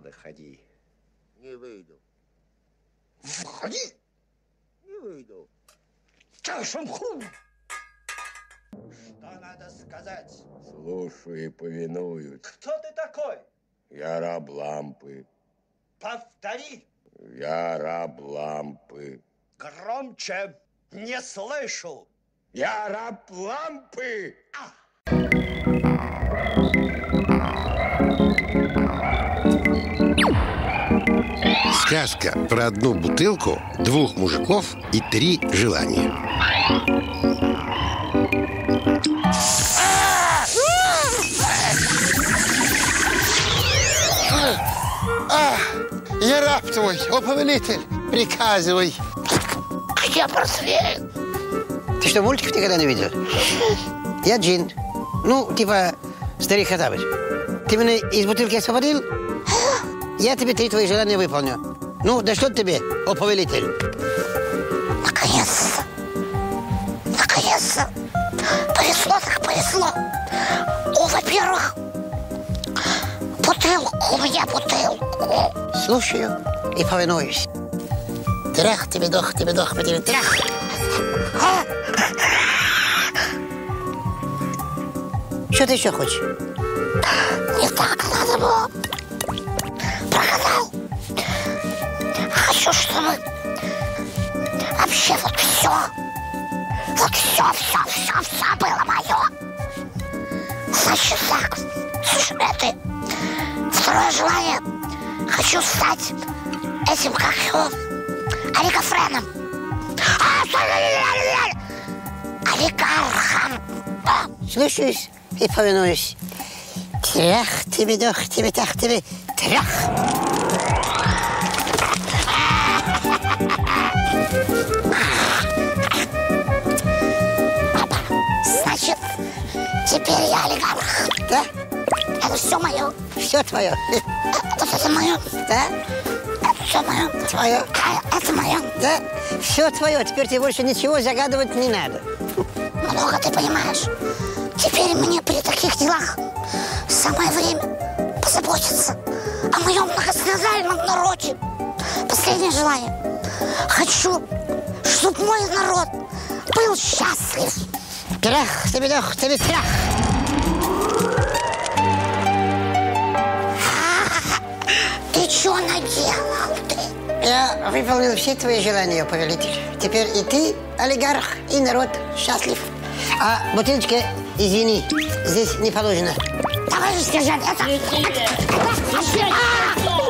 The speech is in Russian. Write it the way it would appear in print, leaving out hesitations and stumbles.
Выходи. Не выйду. Выходи. Не выйду. Что надо сказать? Слушаю и повинуюсь. Кто ты такой? Я раб лампы. Повтори. Я раб лампы. Громче. Не слышу. Я раб лампы. Сказка про одну бутылку, двух мужиков и 3 желания. Я раб твой, о повелитель, приказывай. Я просвею. Ты что, мультиков никогда не видел? Я джин. Ну, типа старик Хаттабыч. Ты меня из бутылки освободил? Я тебе 3 твои желания выполню. Ну, да что тебе, о повелитель? Наконец-то. Наконец-то. Повезло так повезло. О, во-первых, бутылку, у меня бутылку. Слушаю и повинуюсь. Трах тебе дох, трах. Что ты еще хочешь? Не так надо было. Прогадал. Хочу, чтобы вообще вот все было мое. Значит так, слушай, это второе желание. Хочу стать этим, как его, олигофреном. Олигархом. Слушаюсь и повинуюсь. Трах тебе дох, тебе тах, тебе трах. Значит, теперь я олигарх. Да? Это все мое. Все твое. Это мое. Да? Это все мое. Твое. Это мое. Да? Все твое. Теперь тебе больше ничего загадывать не надо. Много ты понимаешь. Теперь мне при таких делах самое время позаботиться о моем многонациональном народе. Последнее желание. Хочу, чтобы мой народ был счастлив. Трах тебе дох, тебе трах. Ты что наделал ты? Я выполнил все твои желания, повелитель. Теперь и ты, олигарх, и народ счастлив. А бутылочка, извини, здесь не положено. Давай же скажи, это...